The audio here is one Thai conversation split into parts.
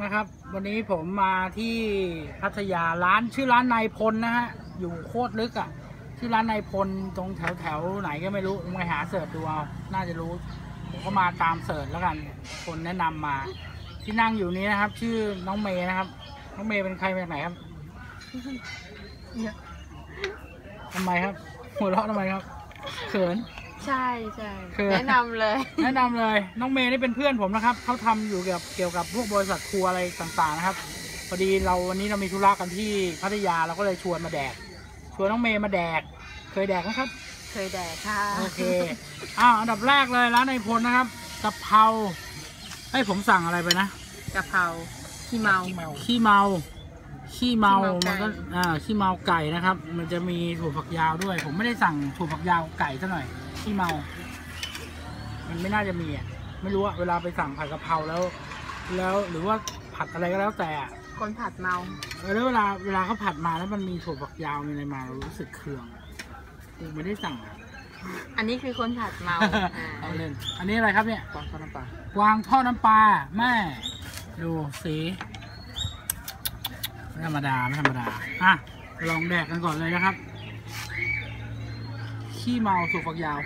นะครับวันนี้ผมมาที่พัทยาร้านชื่อร้านนายพลนะฮะอยู่โคตรลึกอ่ะชื่อร้านนายพลตรงแถวไหนก็ไม่รู้ลองไปหาเสิร์ชดูเอาน่าจะรู้ผมก็มาตามเสิร์ชแล้วกันคนแนะนำมาที่นั่งอยู่นี้นะครับชื่อน้องเมย์นะครับน้องเมย์เป็นใครมาจากไหนครับทำไมครับหัวเราะทำไมครับเขินใช่แนะนำเลยน้องเมย์นี่เป็นเพื่อนผมนะครับเขาทำอยู่เกี่ยวกับพวกบริษัททัวร์อะไรต่างๆนะครับพอดีวันนี้เรามีธุระกันที่พัทยาเราก็เลยชวนมาแดกชวนน้องเมย์มาแดกเคยแดกไหมครับเคยแดกค่ะโอเคอันดับแรกเลยร้านนายพลนะครับกะเพราให้ผมสั่งอะไรไปนะกะเพราขี้เมามันก็ขี้เมาไก่นะครับมันจะมีถั่วฝักยาวด้วยผมไม่ได้สั่งถั่วฝักยาวไก่ซะหน่อยขี้เมามันไม่น่าจะมีอ่ะไม่รู้อะเวลาไปสั่งผัดกะเพราแล้วหรือว่าผัดอะไรก็แล้วแต่คนผัดเมาแล้วเวลาเขาผัดมาแล้วมันมีถั่วฝักยาวมีอะไรมารู้สึกเคืองไม่ได้สั่งอันนี้คือคนผัดเมาเอาเล่นอันนี้อะไรครับเนี่ยกวางทอดน้ำปลาแม่ดูสีไม่ธรรมดาลองแดกกันก่อนเลยนะครับขี้เมาถั่วฝักยาว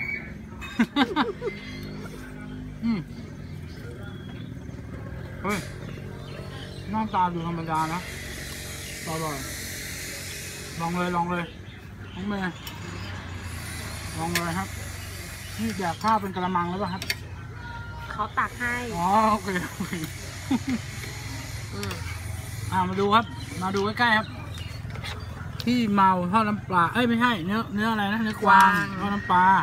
เฮ้ยหน้าตาดูธรรมดานะอร่อยลองเลยน้องเมย์ลองเลยครับนี่แดกข้าวเป็นกระมังแล้วป่ะครับเขาตักให้อ๋อโอเคมาดูครับมาดูใกล้ๆครับที่เมาทอดน้ำปลาไม่ใช่เนื้ออะไรนะเนื้อกวางทอดน้ำปลา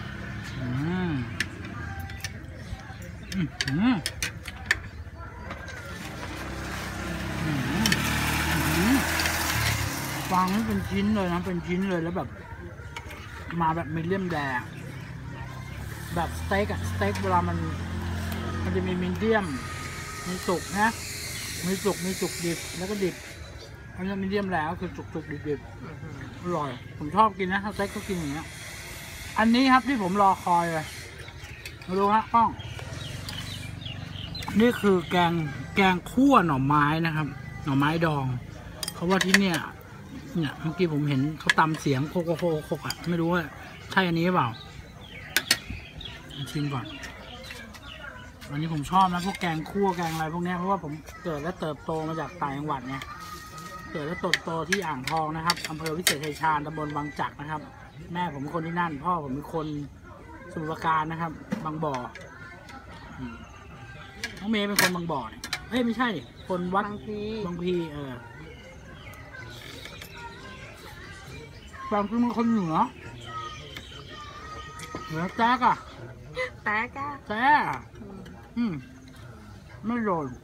กวางนี่เป็นชิ้นเลยนะเป็นชิ้นเลยแล้วแบบมาแบบมีเลี่ยมแดงแบบสเต็กเวลามันจะมีมีเดียมมีสุกนะมีสุกดิบแล้วก็ดิบอันนี้มีเดียมแล้วคือสุกดิบอร่อยผมชอบกินนะสเต็กก็กินอย่างเงี้ยอันนี้ครับที่ผมรอคอยเลยมาดูฮะกล้องนี่คือแกงคั่วหน่อไม้นะครับหน่อไม้ดองเขาว่าที่เนี่ยเมื่อกี้ผมเห็นเขาตำเสียงโคกอ่ะไม่รู้ว่าใช่อันนี้เปล่าชิมก่อนวันนี้ผมชอบนะพวกแกงคั่วแกงอะไรพวกนี้เพราะว่าผมเกิดและเติบโตมาจากต่างจังหวัดไงเกิดและโตที่อ่างทองนะครับอำเภอวิเศษชัยชาญตำบลบางจักรนะครับแม่ผมเป็นคนที่นั่นพ่อผมเป็นคนสมุทรปราการนะครับบางบ่อน้องเมย์เป็นคนบางบ่อเนี่ยไม่ใช่คนวัดบางพีบางพีเป็นคนเหนือแจ๊กไม่โดน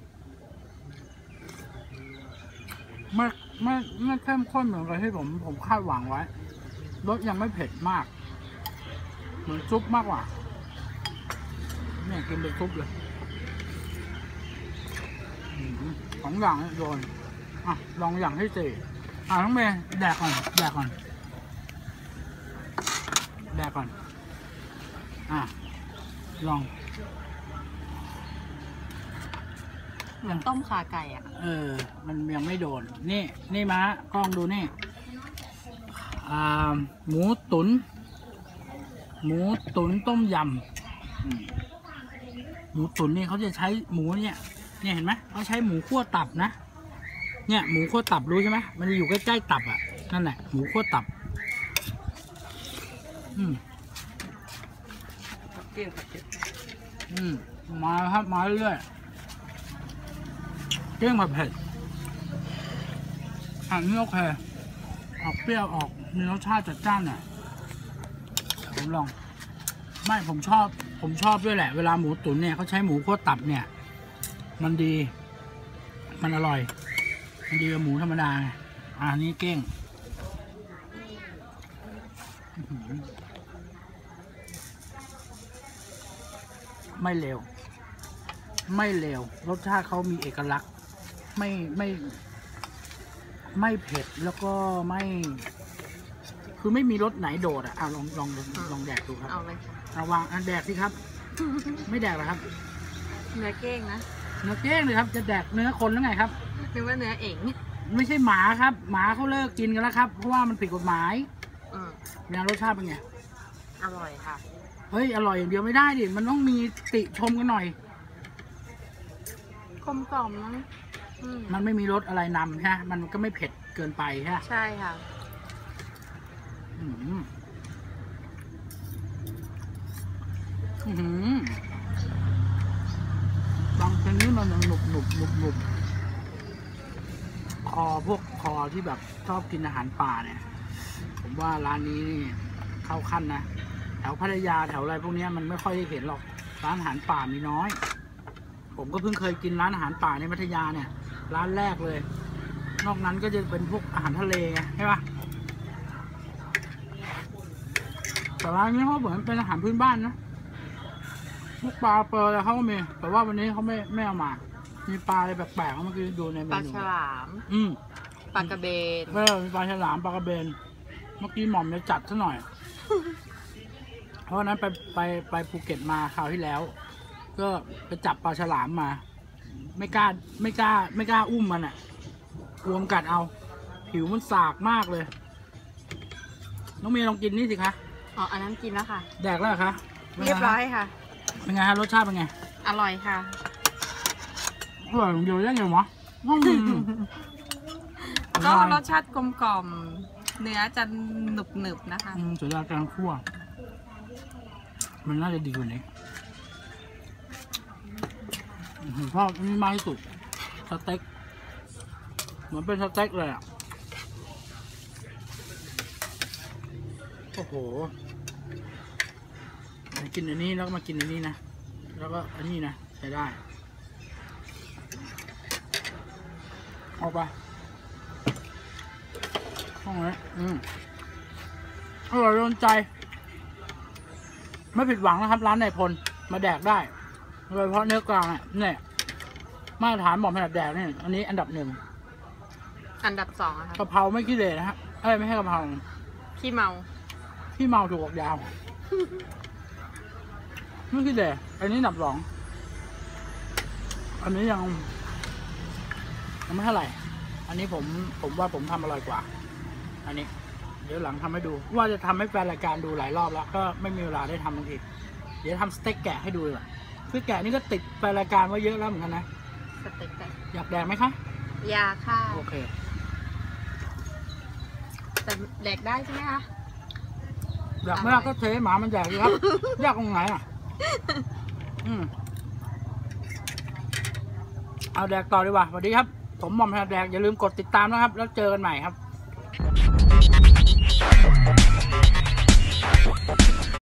ไม่เข้มข้นเหมือนกับที่ผมคาดหวังไว้รสยังไม่เผ็ดมากเหมือนซุปมากกว่าเนี่ยกินเป็นซุปเลย2 อย่างโดนลองอย่างที่4น้องเมย์แดกก่อนลองเหมือนต้มขาไก่มันยังไม่โดนนี่มากล้องดูนี่หมูตุ๋นต้มยำหมูตุ๋นนี่เขาจะใช้หมูเนี่ยเห็นไหมเขาใช้หมูคั่วตับนะเนี่ยหมูคั่วตับรู้ใช่ไหมมันจะอยู่ใกล้ๆตับอ่ะนั่นแหละหมูคั่วตับมาครับมาเรื่อยเกี้ยงผัดเผ็ดอันนี้โอเคออกเปรี้ยวออกมีรสชาติจัดจ้านหน่อยผมลองผมชอบด้วยแหละเวลาหมูตุ๋นเนี่ยเขาใช้หมูคั่วตับเนี่ยมันดีมันอร่อยมันดีกว่าหมูธรรมดาไงนี่เก้งไม่เลวรสชาติเขามีเอกลักษณ์ไม่เผ็ดแล้วก็คือไม่มีรสไหนโดดลองแดกดูครับเอาวางแดกสิครับไม่แดกหรอครับเนื้อเก้งนะเนื้อเก้งเลยครับจะแดกเนื้อคนแล้วไงครับนึกว่าเนื้อเองไม่ใช่หมาครับหมาเขาเลิกกินกันแล้วครับเพราะว่ามันผิดกฎหมายอืมเนี่ยรสชาติเป็นไงอร่อยค่ะเฮ้ยอร่อยอย่างเดียวไม่ได้ดิมันต้องมีติชมกันหน่อยกลมกล่อมมั้งอืมมันไม่มีรสอะไรนำใช่ไหมมันก็ไม่เผ็ดเกินไปใช่ไหมใช่ค่ะอื้อหืออื้อหือบางชนิดมันยังหนุบหนุบหนุบหนุบคอพวกคอที่แบบชอบกินอาหารป่าเนี่ย ผมว่าร้านนี้นี่เข้าขั้นนะแถวพัทยาแถวอะไรพวกเนี้ยมันไม่ค่อยได้เห็นหรอกร้านอาหารป่ามีน้อย ผมก็เพิ่งเคยกินร้านอาหารป่าในพัทยาเนี่ย ร้านแรกเลย นอกนั้นก็จะเป็นพวกอาหารทะเลไงใช่ปะแต่ร้านนี้เขาเหมือนเป็นอาหารพื้นบ้านนะพวกปลาเปอร์อะไรเขาก็มีแต่ว่าวันนี้เขาไม่เอามา มีปลาอะไรแปลกๆเมื่อกี้ดูในเมปลานูฉลาม ปลากระเบนมีปลาฉลามปลากระเบน เมื่อกี้หม่อมจะจัดซะหน่อย เพราะฉะนั้นไปภูเก็ตมาคราวที่แล้ว ก็ไปจับปลาฉลามมา ไม่กล้าอุ้มมันอ่ะกลัวมันกัดเอา ผิวมันสากมากเลย น้องเมย์ลองกินนี่สิคะอ๋อ อันนั้นกินแล้วค่ะแดกแล้วเหรอคะเรียบร้อยค่ะเป็นไงฮะรสชาติเป็นไงอร่อยค่ะอร่อยอย่างเดียวได้ไงวะก็รสชาติกลมกล่อม เนื้อจะหนึบหนึบๆนะคะเสียดายการคั่วมันน่าจะดีกว่านี้ผมชอบอันนี้มากที่สุดสเต็กเหมือนเป็นสเต็กเลยอ่ะโอ้โหกินอันนี้แล้วก็มากินอันนี้นะแล้วก็อันนี้นะใช้ได้เอาไปห้องนี้อร่อยโดนใจ ไม่ผิดหวังนะครับร้านนายพลมาแดกได้โดยเฉพาะเนื้อกลางเนี่ยมาตรฐานบอกขนาดแดกเนี่ยอันนี้อันดับ1 อันดับ2อะค่ะกะเพราไม่ขี้เหร่นะฮะไม่ใช่กะเพราขี้เมาพี่เมาถูกออกยาวไม่ขี้เหร่อันนี้อันดับ2อันนี้ยังไม่เท่าไหร่อันนี้ผมว่าผมทำอร่อยกว่า อันนี้เดี๋ยวหลังทำให้ดูว่าจะทำให้แฟนรายการดูหลายรอบแล้วก็ไม่มีเวลาได้ทำบางทีเดี๋ยวทำสเต็กแกะให้ดูเลยคือแกะนี่ก็ติดแฟนรายการไว้เยอะแล้วเหมือนกันนะสเต็กไก่อยากแดกไหมคะยาค่ะโอเคแต่แดกได้ใช่ไหมคะอยากไม่ได้ก็เทหมามันแดกดีครับ ยากตรงไหนอ่ะเอาแดกต่อดีกว่าสวัสดีครับผมหม่อมแดกอย่าลืมกดติดตามนะครับแล้วเจอกันใหม่ครับ